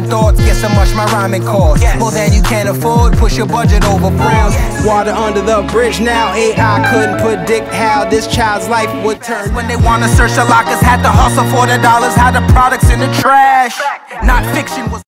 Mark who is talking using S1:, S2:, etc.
S1: thoughts. Guess how much my rhyming costs. More than you can afford, push your budget over brows. Water under the bridge now. AI couldn't predict how this child's life would turn. When they wanna search the lockers, had to hustle for the dollars, had the products in the trash. Not fiction was